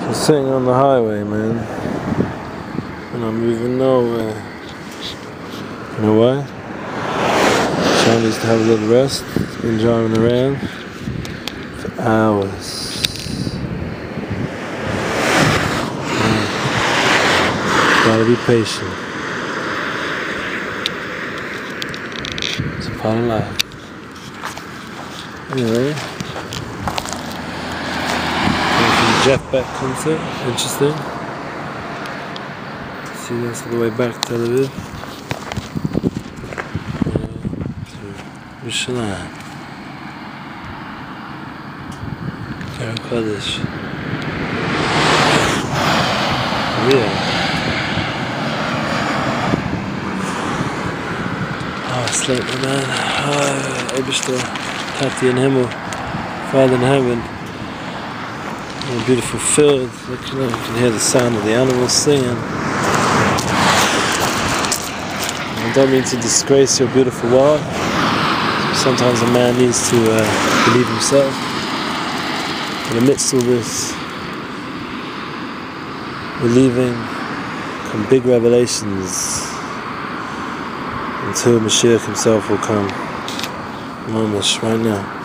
I'm sitting on the highway, man, and I'm moving nowhere. You know why? Sean needs to have a little rest. He's been driving around for hours. Gotta be patient. It's a part of life. Anyway, going for the Jeff Beck concert. Interesting. See, that's the way back to Tel Aviv. To Yerushalayim. Keren Kodesh. Yeah. Oh, it's late, man. Oh, Eibishter, Tati in Himmel, Father in Heaven. In a beautiful field. You can hear the sound of the animals singing. I don't mean to disgrace your beautiful wife. Sometimes a man needs to believe himself. And amidst all this, believing come big revelations until Mashiach himself will come. Mamash, right now.